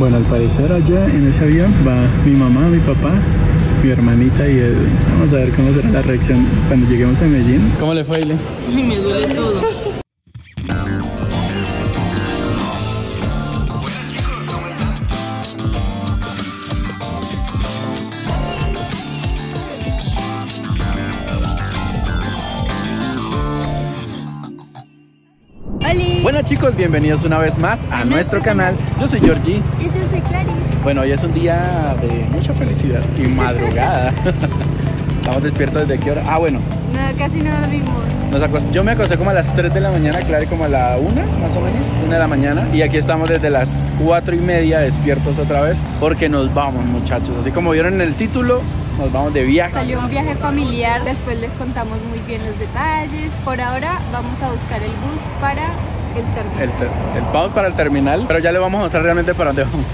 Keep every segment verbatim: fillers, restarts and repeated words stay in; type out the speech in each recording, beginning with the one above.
Bueno, al parecer allá en ese avión va mi mamá, mi papá, mi hermanita y Edwin. Vamos a ver cómo será la reacción cuando lleguemos a Medellín. ¿Cómo le fue, Aile? Ay, me duele todo. Bueno chicos, bienvenidos una vez más a, a nuestro canal. canal. Yo soy Georgie. Y yo soy Clary. Bueno, hoy es un día de mucha felicidad y madrugada. Estamos despiertos desde qué hora. Ah, bueno. No, casi no dormimos. Nos acost... Yo me acosté como a las tres de la mañana, Clary como a la una, más o menos, una de la mañana. Y aquí estamos desde las cuatro y media despiertos otra vez, porque nos vamos, muchachos. Así como vieron en el título, nos vamos de viaje. Salió un viaje familiar, después les contamos muy bien los detalles. Por ahora vamos a buscar el bus para el terminal. El, ter... el... Vamos para el terminal, pero ya le vamos a mostrar realmente para dónde vamos.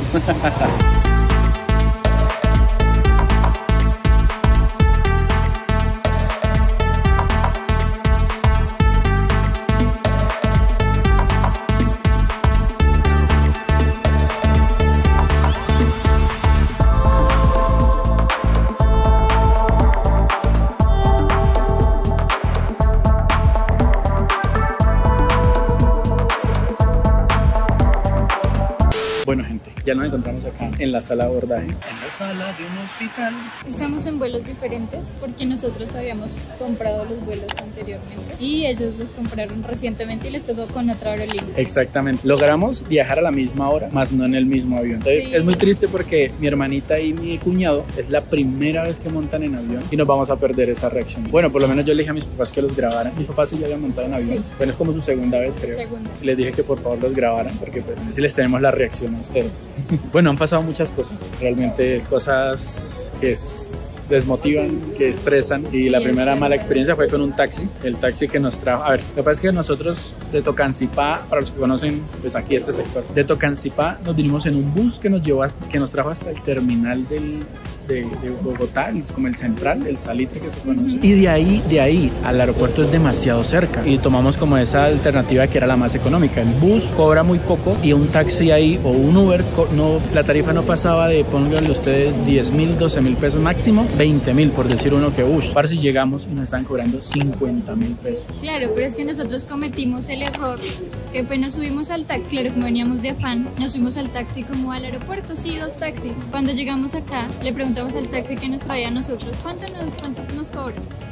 Bueno gente, ya nos encontramos acá en la sala de abordaje, en la sala de un hospital. Estamos en vuelos diferentes porque nosotros habíamos comprado los vuelos anteriormente y ellos los compraron recientemente y les tocó con otra aerolínea. Exactamente, logramos viajar a la misma hora, más no en el mismo avión. Entonces, sí. Es muy triste porque mi hermanita y mi cuñado es la primera vez que montan en avión y nos vamos a perder esa reacción. Bueno, por lo menos yo le dije a mis papás que los grabaran. Mis papás sí ya habían montado en avión. Sí. Bueno, es como su segunda vez, creo. Segunda. Les dije que por favor los grabaran porque pues así les tenemos la reacción a ustedes. Bueno, han pasado muchas cosas, realmente cosas que es, desmotivan, que estresan y sí, la primera mala experiencia fue con un taxi, el taxi que nos trajo, a ver, lo que pasa es que nosotros de Tocancipá, para los que conocen pues aquí este sector, de Tocancipá nos vinimos en un bus que nos llevó hasta, que nos trajo hasta el terminal del, de, de Bogotá, es como el central, el Salitre que se conoce, uh-huh. Y de ahí, de ahí al aeropuerto es demasiado cerca y tomamos como esa alternativa que era la más económica, el bus cobra muy poco y un taxi ahí o un Uber, no, la tarifa no pasaba de, pónganle ustedes diez mil, doce mil pesos máximo, veinte mil por decir uno que ush. Para si llegamos y nos están cobrando cincuenta mil pesos. Claro, pero es que nosotros cometimos el error que fue nos subimos al taxi, claro, como veníamos de afán, nos subimos al taxi como al aeropuerto, sí, dos taxis. Cuando llegamos acá, le preguntamos al taxi que nos traía a nosotros, ¿cuánto nos, cuánto nos cobra?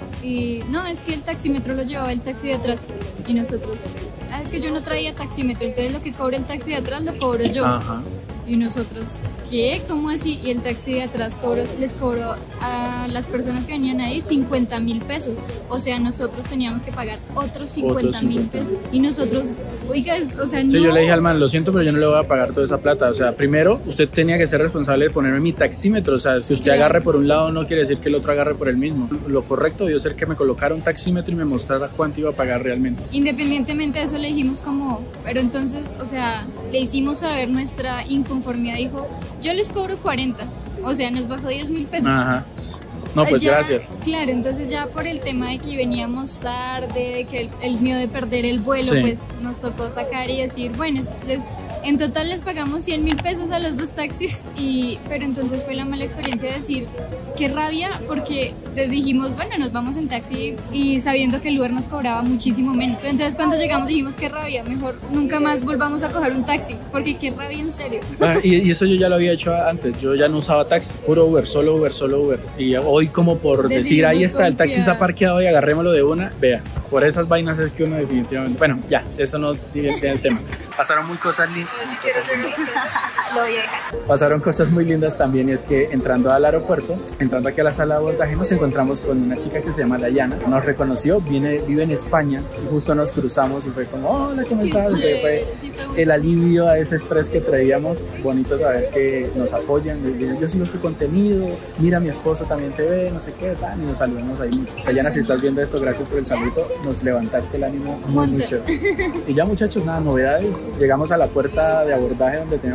Y no, es que el taxímetro lo llevaba el taxi de atrás y nosotros, ah, es que yo no traía taxímetro, entonces lo que cobra el taxi de atrás lo cobro yo. Ajá. Y nosotros, ¿qué? ¿Cómo así? Y el taxi de atrás cobró, les cobró a las personas que venían ahí cincuenta mil pesos. O sea, nosotros teníamos que pagar otros cincuenta mil pesos. Y nosotros, oiga, o sea, no. Sí, yo le dije al man, lo siento, pero yo no le voy a pagar toda esa plata. O sea, primero, usted tenía que ser responsable de ponerme mi taxímetro. O sea, si usted claro. agarre por un lado, no quiere decir que el otro agarre por el mismo. Lo correcto debió ser que me colocara un taxímetro y me mostrara cuánto iba a pagar realmente. Independientemente de eso, le dijimos como, pero entonces, o sea, le hicimos saber nuestra inconformidad. Dijo, yo les cobro cuarenta, o sea, nos bajó diez mil pesos. Ajá. No, pues ya, gracias. Claro, entonces ya por el tema de que veníamos tarde, de que el, el miedo de perder el vuelo, sí. Pues nos tocó sacar y decir, bueno, les, en total les pagamos cien mil pesos a los dos taxis, y, pero entonces fue la mala experiencia de decir, qué rabia, porque les dijimos, bueno, nos vamos en taxi y sabiendo que el Uber nos cobraba muchísimo menos. Entonces cuando llegamos dijimos, qué rabia, mejor nunca más volvamos a coger un taxi, porque qué rabia en serio. Ah, y, y eso yo ya lo había hecho antes, yo ya no usaba taxi, puro Uber, solo Uber, solo Uber. Y hoy como por Decidimos decir, ahí está, confiar. El taxi está parqueado y agarrémoslo de una, vea, por esas vainas es que uno definitivamente, bueno, ya, eso no tiene el tema. Pasaron muy cosas lindas. Cosas lindas. Lo voy a dejar. Pasaron cosas muy lindas también, y es que entrando al aeropuerto, entrando aquí a la sala de abordaje, nos encontramos con una chica que se llama Dayana. Nos reconoció, viene, vive en España, y justo nos cruzamos y fue como, hola, ¿cómo estás? Sí, fue sí, el alivio a ese estrés que traíamos. Bonito saber que nos apoyan. Yo sigo tu contenido, mira, mi esposo también te ve, no sé qué, tal, y nos saludamos ahí. Dayana, si estás viendo esto, gracias por el saludo, nos levantaste el ánimo muy mucho. Y ya, muchachos, nada, novedades. Llegamos a la puerta de abordaje donde teníamos que estar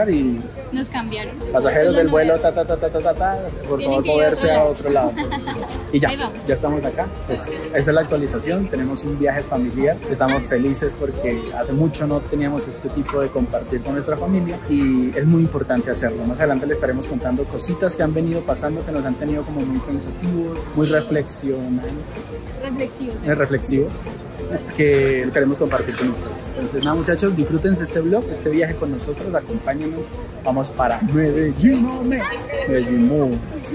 pasar y nos cambiaron. pasajeros del vuelo, ta, ta, ta, ta, ta, ta, ta, por favor moverse a otro lado. Y ya, ya estamos acá. Pues esa es la actualización. Tenemos un viaje familiar. Estamos felices porque hace mucho no teníamos este tipo de compartir con nuestra familia y es muy importante hacerlo. Más adelante les estaremos contando cositas que han venido pasando que nos han tenido como muy pensativos, muy reflexionantes. Reflexivos. Muy reflexivos. Que queremos compartir con ustedes. Entonces, nada, muchachos, disfrútense este vlog, este viaje con nosotros, acompáñenos. Vamos para Medellín, no, me. Medellín, no.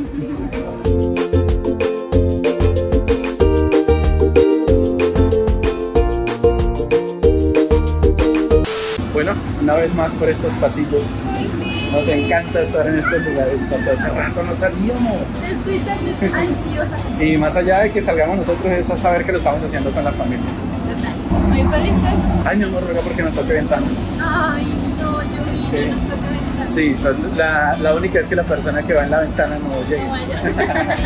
Bueno, una vez más por estos pasillos. Nos encanta estar en estos lugares, porque hace rato no salíamos. Estoy tan ansiosa. Y más allá de que salgamos nosotros, es a saber que lo estamos haciendo con la familia. Total. ¿Muy felices? Ay, mi amor, ruega porque nos toque ventana. Ay, no, yo vi, Sí. no nos toca ventana. Sí, la, la única es que la persona que va en la ventana no llegue. No vaya.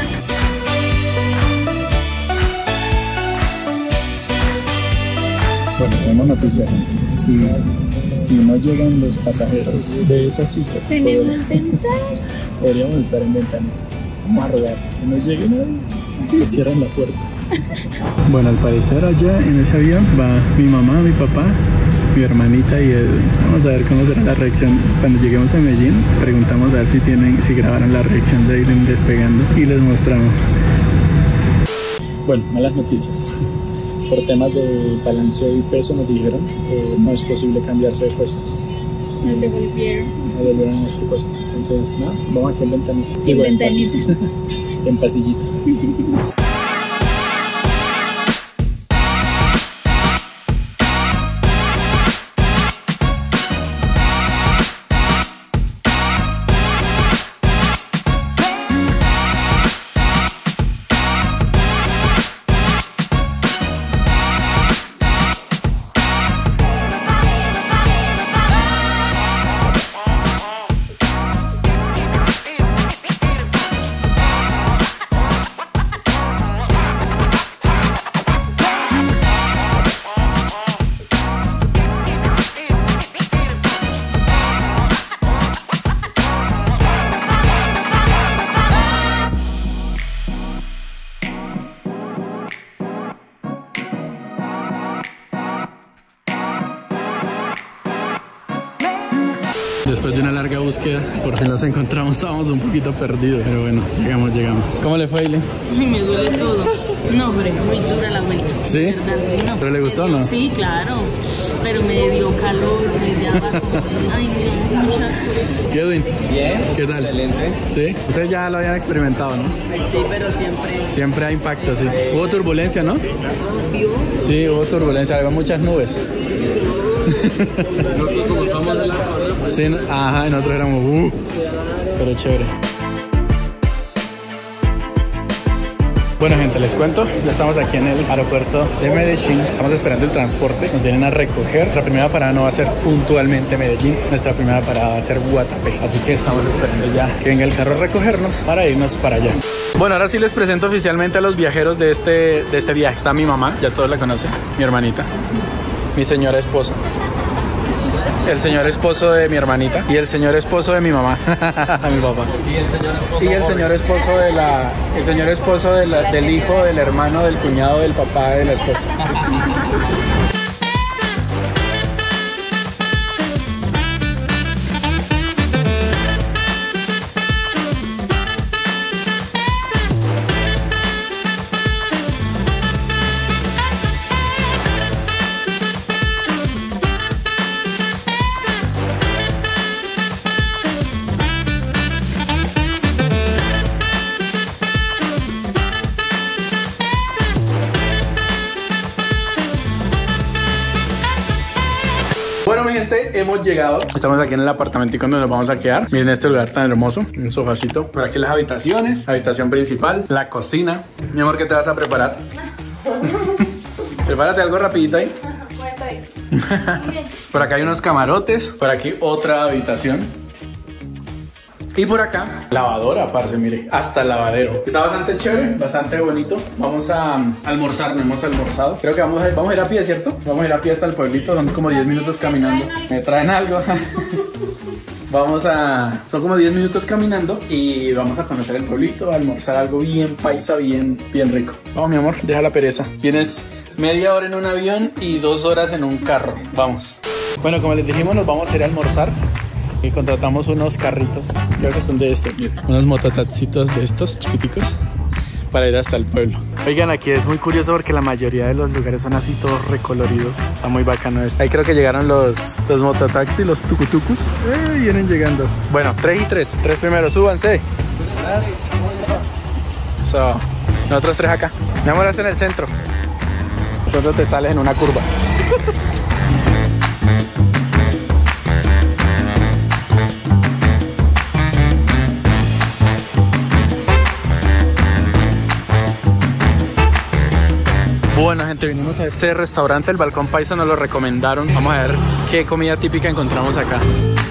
Bueno, tenemos noticias. Si, si no llegan los pasajeros de esas citas, Tenemos ventana. podríamos estar en ventana. Vamos a rogar que no llegue nadie, que cierren la puerta. Bueno, al parecer allá en ese avión va mi mamá, mi papá, mi hermanita y Edwin. Vamos a ver cómo será la reacción cuando lleguemos a Medellín. Preguntamos a ver si tienen, si grabaron la reacción de Edwin despegando y les mostramos. Bueno, malas noticias. Por temas de balanceo y peso nos dijeron que no es posible cambiarse de puestos. Nos devolvieron. Nos devolvieron a nuestro puesto. Entonces, nada, vamos aquí en ventanita. Sin Digo, en ventanita. pasillo. En pasillito. Después de una larga búsqueda, por fin los encontramos. Estábamos un poquito perdidos, pero bueno, llegamos, llegamos. ¿Cómo le fue, Aile? Ay, me duele todo. No, hombre, muy dura la vuelta. ¿Sí? ¿Verdad? No, ¿Pero le gustó o no? Sí, claro. Pero me dio calor, me daba... Ay, no, muchas cosas. ¿Y Edwin? Bien, ¿Qué tal? excelente. ¿Sí? Ustedes ya lo habían experimentado, ¿no? Sí, pero siempre... Siempre hay impacto, sí. Hubo turbulencia, ¿no? ¿Vio? Sí, hubo turbulencia, había muchas nubes. Nosotros como somos de la corona, pues Sí, no- ajá, y nosotros éramos, uh, pero chévere. Bueno, gente, les cuento, ya estamos aquí en el aeropuerto de Medellín, estamos esperando el transporte, nos vienen a recoger. Nuestra primera parada no va a ser puntualmente Medellín, nuestra primera parada va a ser Guatapé, así que estamos esperando ya que venga el carro a recogernos para irnos para allá. Bueno, ahora sí les presento oficialmente a los viajeros de este, de este viaje. Está mi mamá, ya todos la conocen, mi hermanita, mi señora esposa, el señor esposo de mi hermanita y el señor esposo de mi mamá, mi papá. y el señor esposo. Y el señor esposo de la, el señor esposo de la- del hijo, del hermano, del cuñado, del papá de la esposa. Bueno, mi gente, hemos llegado. Estamos aquí en el apartamentico donde nos vamos a quedar. Miren este lugar tan hermoso. Un sofacito. Por aquí las habitaciones. La habitación principal. La cocina. Mi amor, ¿qué te vas a preparar? Prepárate algo rapidito ahí. Por acá hay unos camarotes. Por aquí otra habitación. Y por acá, lavadora, parce, mire, hasta el lavadero. Está bastante chévere, bastante bonito. Vamos a um, almorzar, no hemos almorzado. Creo que vamos a, vamos a ir a pie, ¿cierto? Vamos a ir a pie hasta el pueblito, son como diez minutos caminando. Me traen algo. Vamos a... Son como diez minutos caminando y vamos a conocer el pueblito, a almorzar algo bien paisa, bien, bien rico. Vamos, mi amor, deja la pereza. Vienes media hora en un avión y dos horas en un carro. Vamos. Bueno, como les dijimos, nos vamos a ir a almorzar y contratamos unos carritos. Creo que son de estos, miren. Unos mototaxitos de estos chiquiticos para ir hasta el pueblo. Oigan, aquí es muy curioso porque la mayoría de los lugares son así todos recoloridos. Está muy bacano esto. Ahí creo que llegaron los, los mototaxis, los tucutucus. Eh, vienen llegando. Bueno, tres y tres. Tres primero, súbanse. So, nosotros tres acá. Mi amor, hasta en el centro. Pronto te sales en una curva. Bueno, gente, vinimos a este restaurante, el Balcón Paisa, nos lo recomendaron. Vamos a ver qué comida típica encontramos acá.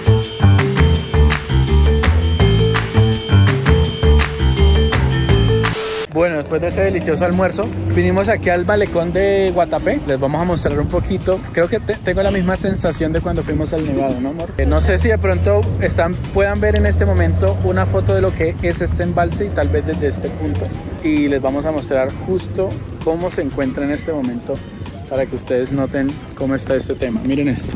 Bueno, después de este delicioso almuerzo, vinimos aquí al malecón de Guatapé. Les vamos a mostrar un poquito. Creo que te tengo la misma sensación de cuando fuimos al Nevado, ¿no, amor? Eh, no sé si de pronto están, puedan ver en este momento una foto de lo que es este embalse y tal vez desde este punto. Y les vamos a mostrar justo cómo se encuentra en este momento para que ustedes noten cómo está este tema. Miren esto.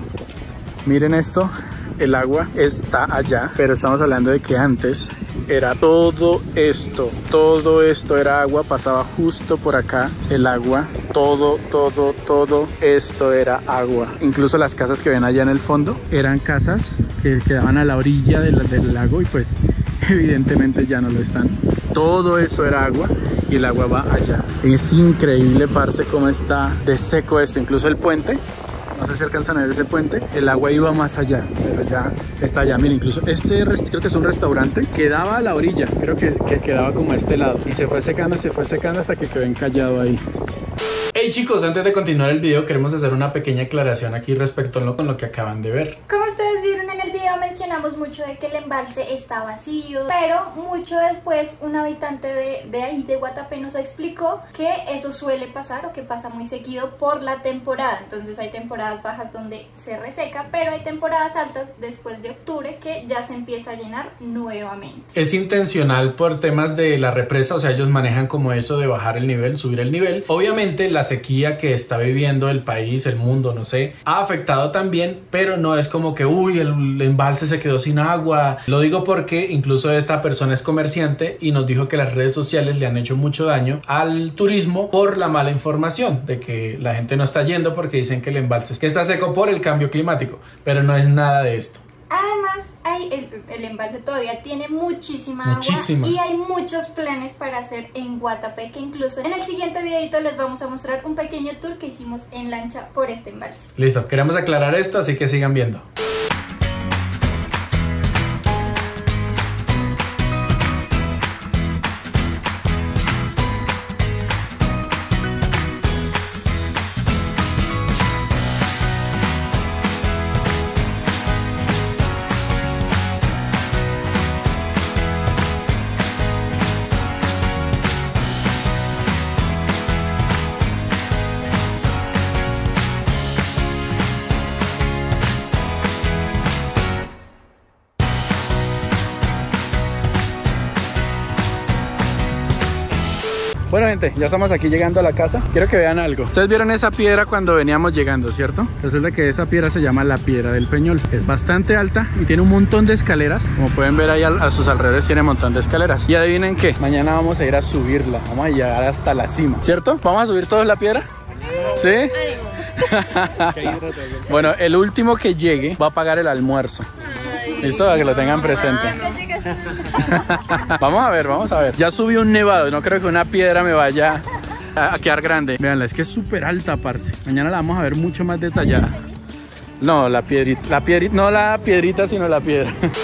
Miren esto. El agua está allá, pero estamos hablando de que antes era todo esto, todo esto era agua, pasaba justo por acá el agua, todo, todo, todo esto era agua. Incluso las casas que ven allá en el fondo eran casas que quedaban a la orilla del, del lago y pues evidentemente ya no lo están. Todo eso era agua y el agua va allá. Es increíble, parce, cómo está de seco esto, incluso el puente. No sé si alcanzan a ver ese puente. El agua iba más allá, pero ya está allá. Miren, incluso este creo que es un restaurante. Quedaba a la orilla, creo que, que quedaba como a este lado. Y se fue secando, se fue secando hasta que quedó encallado ahí. Hey chicos, antes de continuar el video queremos hacer una pequeña aclaración aquí respecto a lo, con lo que acaban de ver. Como ustedes vieron en el video, mencionamos mucho de que el embalse está vacío, pero mucho después un habitante de, de ahí de Guatapé nos explicó que eso suele pasar o que pasa muy seguido por la temporada. Entonces hay temporadas bajas donde se reseca, pero hay temporadas altas después de octubre que ya se empieza a llenar nuevamente. Es intencional por temas de la represa, o sea, ellos manejan como eso de bajar el nivel, subir el nivel. Obviamente la sequía que está viviendo el país, el mundo, no sé, ha afectado también, pero no es como que uy, el embalse se quedó sin agua. Lo digo porque incluso esta persona es comerciante y nos dijo que las redes sociales le han hecho mucho daño al turismo por la mala información de que la gente no está yendo porque dicen que el embalse que está seco por el cambio climático, pero no es nada de esto. Además, hay el, el embalse todavía tiene muchísima, muchísima agua y hay muchos planes para hacer en Guatapé, que incluso en el siguiente videito les vamos a mostrar un pequeño tour que hicimos en lancha por este embalse. Listo, queremos aclarar esto, así que sigan viendo. Bueno, gente, ya estamos aquí llegando a la casa. Quiero que vean algo. Ustedes vieron esa piedra cuando veníamos llegando, ¿cierto? Resulta que esa piedra se llama la Piedra del Peñol. Es bastante alta y tiene un montón de escaleras. Como pueden ver ahí a sus alrededores tiene un montón de escaleras. Y adivinen qué, mañana vamos a ir a subirla. Vamos a llegar hasta la cima, ¿cierto? ¿Vamos a subir todos la piedra? ¿Sí? Bueno, el último que llegue va a pagar el almuerzo. ¿Listo? Para que lo tengan presente. Vamos a ver, vamos a ver. Ya subí un nevado, no creo que una piedra me vaya a quedar grande. Veanla, es que es súper alta, parce. Mañana la vamos a ver mucho más detallada. No, la piedrita, la piedrita, no la piedrita, sino la piedra.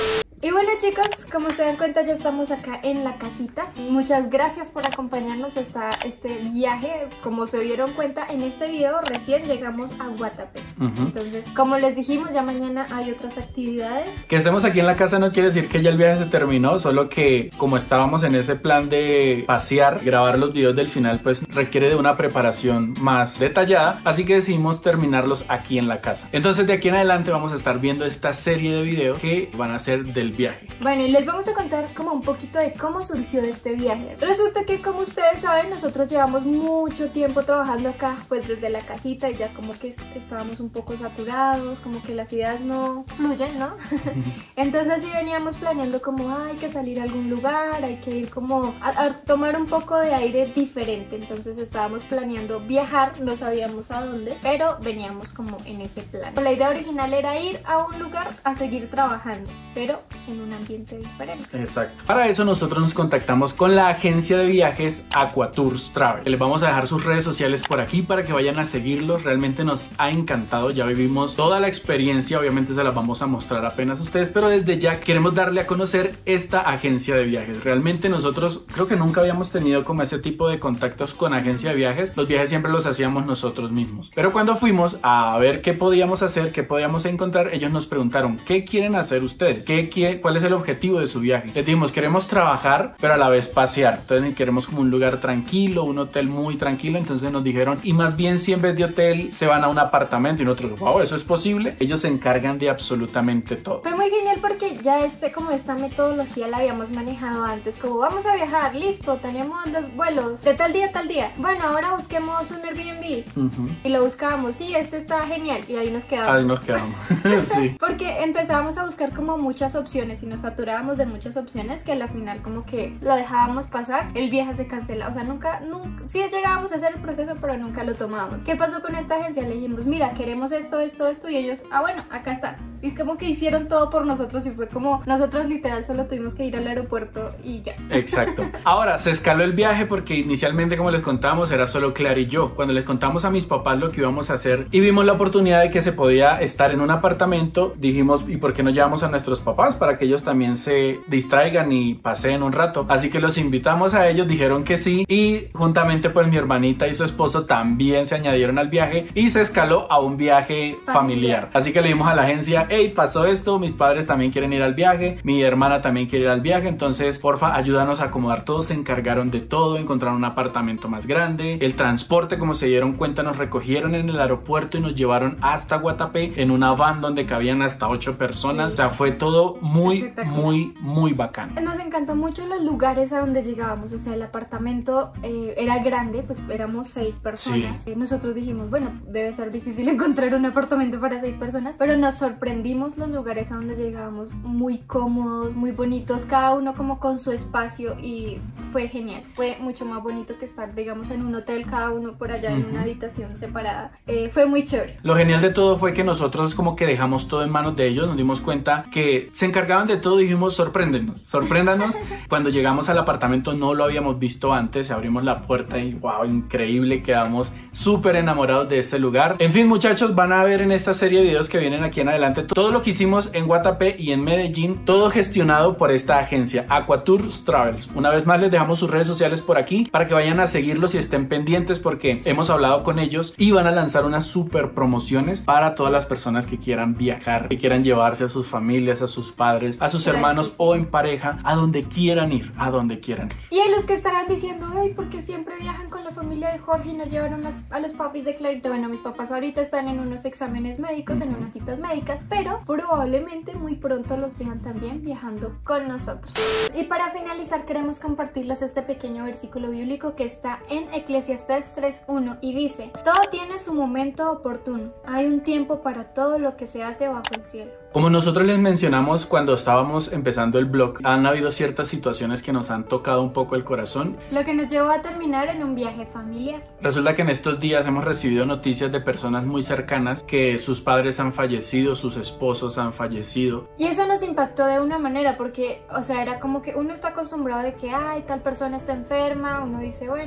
Y bueno chicos, como se dan cuenta ya estamos acá en la casita. Muchas gracias por acompañarnos hasta este viaje. Como se dieron cuenta en este video recién llegamos a Guatapé. uh-huh. Entonces como les dijimos ya mañana hay otras actividades. Que estemos aquí en la casa no quiere decir que ya el viaje se terminó, solo que como estábamos en ese plan de pasear, grabar los videos del final pues requiere de una preparación más detallada, así que decidimos terminarlos aquí en la casa. Entonces de aquí en adelante vamos a estar viendo esta serie de videos que van a ser del viaje. Bueno, y les vamos a contar como un poquito de cómo surgió este viaje. Resulta que como ustedes saben nosotros llevamos mucho tiempo trabajando acá pues desde la casita y ya como que estábamos un poco saturados, como que las ideas no fluyen, ¿no? Entonces sí veníamos planeando como hay que salir a algún lugar, hay que ir como a, a tomar un poco de aire diferente. Entonces estábamos planeando viajar, no sabíamos a dónde, pero veníamos como en ese plan. La idea original era ir a un lugar a seguir trabajando, pero en un ambiente diferente. Exacto. Para eso nosotros nos contactamos con la agencia de viajes Aquatours Travel. Les vamos a dejar sus redes sociales por aquí para que vayan a seguirlos. Realmente nos ha encantado, ya vivimos toda la experiencia, obviamente se las vamos a mostrar apenas a ustedes, pero desde ya queremos darle a conocer esta agencia de viajes. Realmente nosotros creo que nunca habíamos tenido como ese tipo de contactos con agencia de viajes. Los viajes siempre los hacíamos nosotros mismos, pero cuando fuimos a ver qué podíamos hacer, qué podíamos encontrar, ellos nos preguntaron ¿qué quieren hacer ustedes? ¿Qué, qué, ¿Cuál es el objetivo de su viaje? Les dijimos queremos trabajar pero a la vez pasear, entonces queremos como un lugar tranquilo, un hotel muy tranquilo. Entonces nos dijeron y más bien si en vez de hotel se van a un apartamento, y nosotros wow, ¿eso es posible? Ellos se encargan de absolutamente todo. Fue muy genial porque ya este como esta metodología la habíamos manejado antes, como vamos a viajar, listo, tenemos los vuelos de tal día a tal día, bueno ahora busquemos un Airbnb. uh-huh. Y lo buscábamos, sí, este está genial, y ahí nos quedamos. Ahí nos quedamos. Sí. Porque empezábamos a buscar como muchas opciones y nos saturábamos de muchas opciones que a la final como que lo dejábamos pasar, el viaje se cancela, o sea nunca, nunca, sí llegábamos a hacer el proceso pero nunca lo tomábamos. ¿Qué pasó con esta agencia? Le dijimos mira, queremos esto, esto, esto, y ellos, ah bueno, acá está. Y como que hicieron todo por nosotros y fue como nosotros literal solo tuvimos que ir al aeropuerto y ya. Exacto. Ahora se escaló el viaje porque inicialmente, como les contábamos, era solo Clara y yo. Cuando les contamos a mis papás lo que íbamos a hacer y vimos la oportunidad de que se podía estar en un apartamento, dijimos ¿y por qué no llevamos a nuestros papás para que ellos también se distraigan y paseen un rato? Así que los invitamos a ellos, dijeron que sí, y juntamente pues mi hermanita y su esposo también se añadieron al viaje y se escaló a un viaje familiar. familiar. Así que le dimos a la agencia hey, pasó esto, mis padres también quieren ir al viaje, mi hermana también quiere ir al viaje, entonces porfa ayúdanos a acomodar todo. Se encargaron de todo, encontraron un apartamento más grande, el transporte, como se dieron cuenta, nos recogieron en el aeropuerto y nos llevaron hasta Guatapé en una van donde cabían hasta ocho personas. Sí. O sea, fue todo muy, muy, muy bacán. Nos encantó mucho los lugares a donde llegábamos, o sea, el apartamento eh, era grande, pues éramos seis personas. Sí. Nosotros dijimos, bueno, debe ser difícil encontrar un apartamento para seis personas, pero nos sorprendimos los lugares a donde llegábamos, muy cómodos, muy bonitos, cada uno como con su espacio, y fue genial. Fue mucho más bonito que estar, digamos, en un hotel, cada uno por allá uh-huh. en una habitación separada. Eh, fue muy chévere. Lo genial de todo fue que nosotros como que dejamos todo en manos de ellos, nos dimos cuenta que se encargaban de todo, dijimos sorpréndenos, sorpréndanos. Cuando llegamos al apartamento no lo habíamos visto antes, abrimos la puerta y wow, increíble, quedamos súper enamorados de este lugar. En fin muchachos, van a ver en esta serie de videos que vienen aquí en adelante todo lo que hicimos en Guatapé y en Medellín, todo gestionado por esta agencia Aquatours Travels. Una vez más les dejamos sus redes sociales por aquí para que vayan a seguirlos y estén pendientes porque hemos hablado con ellos y van a lanzar unas super promociones para todas las personas que quieran viajar, que quieran llevarse a sus familias, a sus padres, a sus claro hermanos o en pareja, a donde quieran ir, a donde quieran ir. Y hay los que estarán diciendo, ay, porque siempre viajan con la familia de Jorge y nos llevaron las, a los papis de Clarita. Bueno, mis papás ahorita están en unos exámenes médicos, uh-huh. en unas citas médicas, pero probablemente muy pronto los vean también viajando con nosotros. Y para finalizar queremos compartirles este pequeño versículo bíblico que está en Eclesiastés tres uno y dice: todo tiene su momento oportuno, hay un tiempo para todo lo que se hace bajo el cielo. Como nosotros les mencionamos cuando estábamos empezando el blog, han habido ciertas situaciones que nos han tocado un poco el corazón, lo que nos llevó a terminar en un viaje familiar. Resulta que en estos días hemos recibido noticias de personas muy cercanas que sus padres han fallecido, sus esposos han fallecido. Y eso nos impactó de una manera porque, o sea, era como que uno está acostumbrado de que, ay, tal persona está enferma, uno dice, bueno,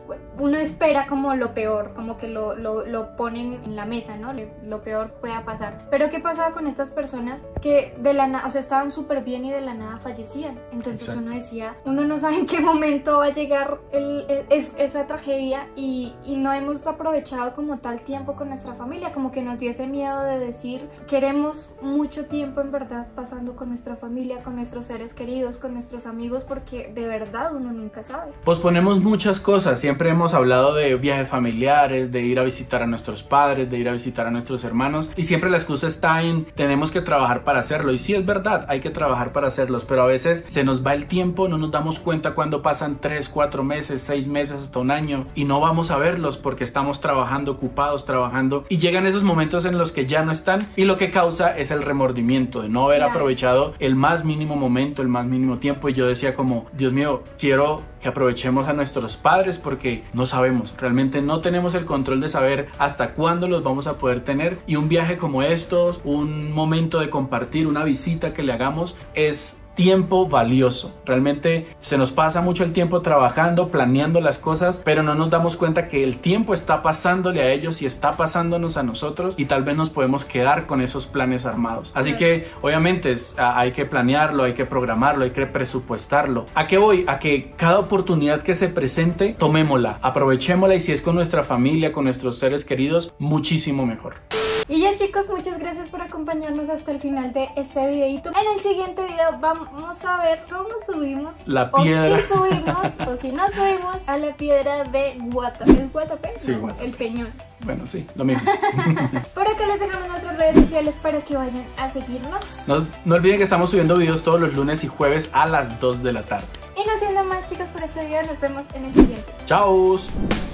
uno espera como lo peor, como que lo, lo, lo ponen en la mesa, ¿no? Lo peor pueda pasar. Pero ¿qué pasaba con estas personas que de la nada, o sea, estaban súper bien y de la nada fallecían? Entonces Exacto. uno decía, uno no sabe en qué momento va a llegar el, es, esa tragedia y, y no hemos aprovechado como tal tiempo con nuestra familia, como que nos dio ese miedo de decir, queremos mucho tiempo en verdad pasando con nuestra familia, con nuestros seres queridos, con nuestros amigos, porque de verdad uno nunca sabe. Posponemos muchas cosas, siempre hemos hablado de viajes familiares, de ir a visitar a nuestros padres, de ir a visitar a nuestros hermanos y siempre la excusa está en tenemos que trabajar para hacerlo y sí es verdad, hay que trabajar para hacerlos, pero a veces se nos va el tiempo, no nos damos cuenta cuando pasan tres, cuatro meses, seis meses, hasta un año y no vamos a verlos porque estamos trabajando, ocupados, trabajando y llegan esos momentos en los que ya no están y lo que causa es el remordimiento de no haber claro. aprovechado el más mínimo momento, el más mínimo tiempo y yo decía como, Dios mío, quiero que aprovechemos a nuestros padres porque no sabemos, realmente no tenemos el control de saber hasta cuándo los vamos a poder tener y un viaje como estos, un momento de compartir, una visita que le hagamos es tiempo valioso. Realmente se nos pasa mucho el tiempo trabajando, planeando las cosas, pero no nos damos cuenta que el tiempo está pasándole a ellos y está pasándonos a nosotros y tal vez nos podemos quedar con esos planes armados. Así que obviamente es, a, hay que planearlo, hay que programarlo, hay que presupuestarlo. ¿A qué voy? A que cada oportunidad que se presente, tomémosla, aprovechémosla y si es con nuestra familia, con nuestros seres queridos, muchísimo mejor. Y ya chicos, muchas gracias por acompañarnos hasta el final de este videito. En el siguiente video vamos a ver cómo subimos la piedra. O si subimos o si no subimos a la piedra de Guatapé. ¿Es Guatapé? Sí, no, Guatapé. El Peñón. Bueno, sí, lo mismo. Por acá les dejamos nuestras redes sociales para que vayan a seguirnos. No, no olviden que estamos subiendo videos todos los lunes y jueves a las dos de la tarde. Y no siendo más chicos por este video, nos vemos en el siguiente. ¡Chao!